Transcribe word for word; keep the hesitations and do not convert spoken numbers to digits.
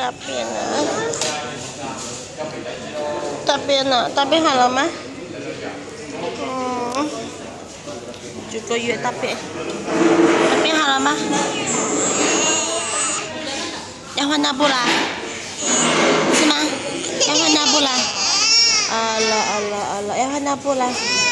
大便了，大便了，大便好了吗？嗯，九个月大便，大便好了吗？要换尿布啦，是吗？要换尿布啦。啊了啊了啊了，要换尿布啦。